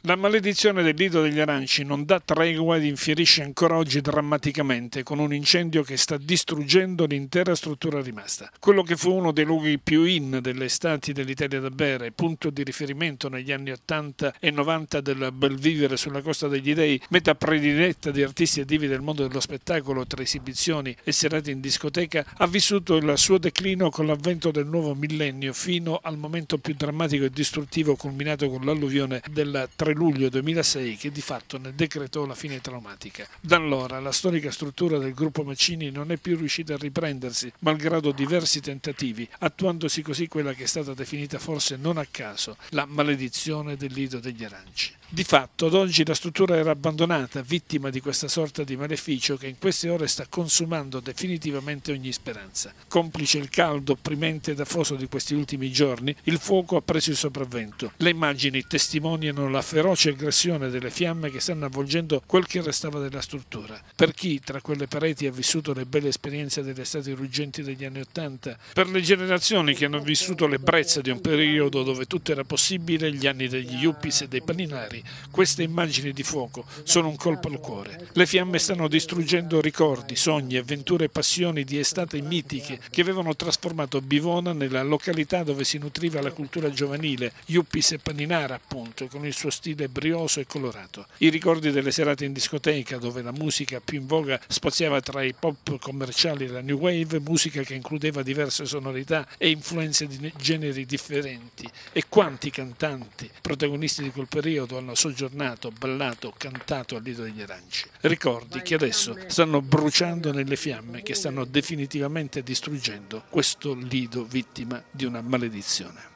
La maledizione del Lido degli Aranci non dà tregua ed infierisce ancora oggi drammaticamente con un incendio che sta distruggendo l'intera struttura rimasta. Quello che fu uno dei luoghi più in delle estati dell'Italia da bere, punto di riferimento negli anni 80 e 90 del bel vivere sulla Costa degli Dei, meta prediletta di artisti e divi del mondo dello spettacolo tra esibizioni e serate in discoteca, ha vissuto il suo declino con l'avvento del nuovo millennio fino al momento più drammatico e distruttivo culminato con l'alluvione del 3 luglio 2006 che di fatto ne decretò la fine traumatica. Da allora la storica struttura del gruppo Mancini non è più riuscita a riprendersi, malgrado diversi tentativi, attuandosi così quella che è stata definita forse non a caso la maledizione del Lido degli Aranci. Di fatto ad oggi la struttura era abbandonata, vittima di questa sorta di maleficio che in queste ore sta consumando definitivamente ogni speranza. Complice il caldo opprimente ed afoso di questi ultimi giorni, il fuoco ha preso il sopravvento. Le immagini testimoniano la feroce aggressione delle fiamme che stanno avvolgendo quel che restava della struttura. Per chi tra quelle pareti ha vissuto le belle esperienze delle estati ruggenti degli anni Ottanta, per le generazioni che hanno vissuto l'ebbrezza di un periodo dove tutto era possibile, gli anni degli yuppies e dei paninari, queste immagini di fuoco sono un colpo al cuore. Le fiamme stanno distruggendo ricordi, sogni, avventure e passioni di estate mitiche che avevano trasformato Bivona nella località dove si nutriva la cultura giovanile, yuppies e paninara appunto, con il suo stile brioso e colorato. I ricordi delle serate in discoteca dove la musica più in voga spaziava tra i pop commerciali e la new wave, musica che includeva diverse sonorità e influenze di generi differenti. E quanti cantanti, protagonisti di quel periodo, hanno soggiornato, ballato, cantato al Lido degli Aranci. Ricordi che adesso stanno bruciando nelle fiamme che stanno definitivamente distruggendo questo lido vittima di una maledizione.